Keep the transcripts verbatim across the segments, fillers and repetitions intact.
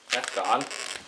That's gone.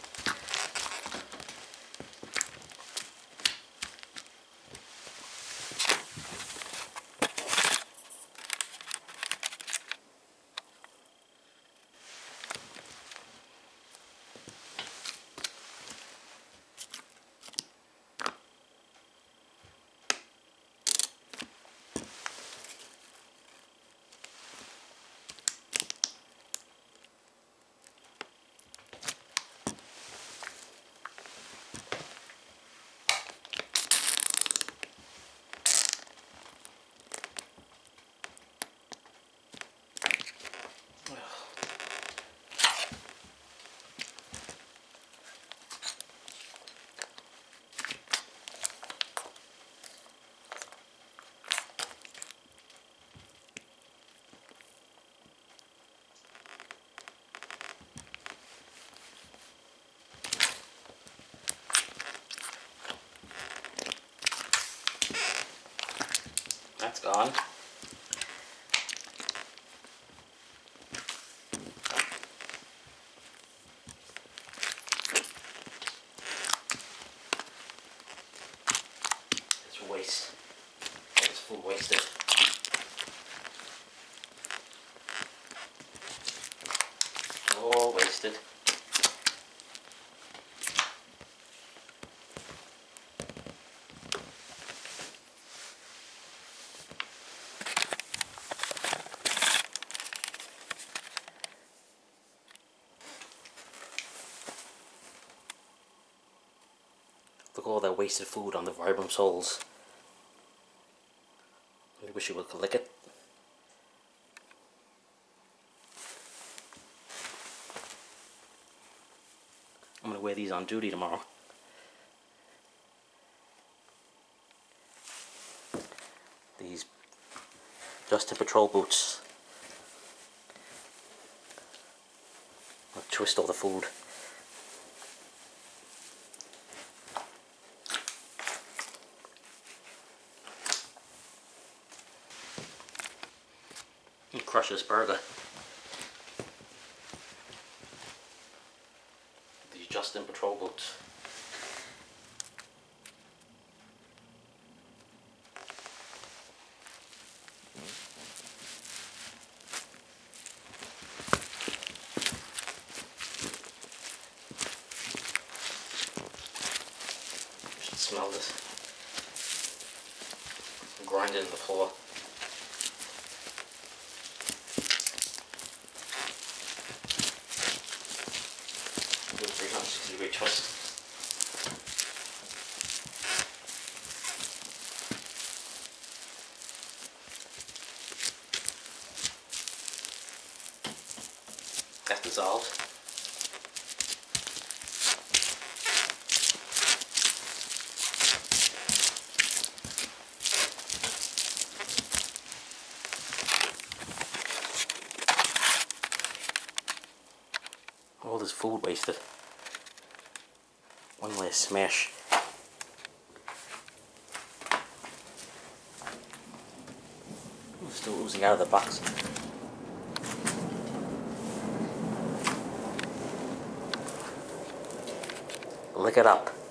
That's gone. It's waste. It's full wasted. All wasted. Look at all that wasted food on the Vibram soles. I wish you could lick it. I'm going to wear these on duty tomorrow. These Justin Patrol boots. I'll twist all the food. And crush this burger. These Justin Patrol boots. You should smell this. Grind it in the floor. three hundred sixty degree twist. That's dissolved. All this food wasted. One last smash. It's still oozing out of the box. Lick it up.